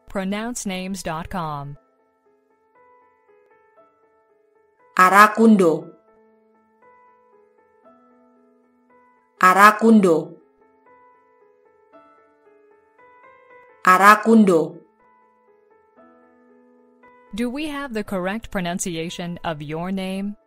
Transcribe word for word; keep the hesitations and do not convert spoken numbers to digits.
pronounce names dot com. Arakundo. Arakundo. Arakundo. Do we have the correct pronunciation of your name?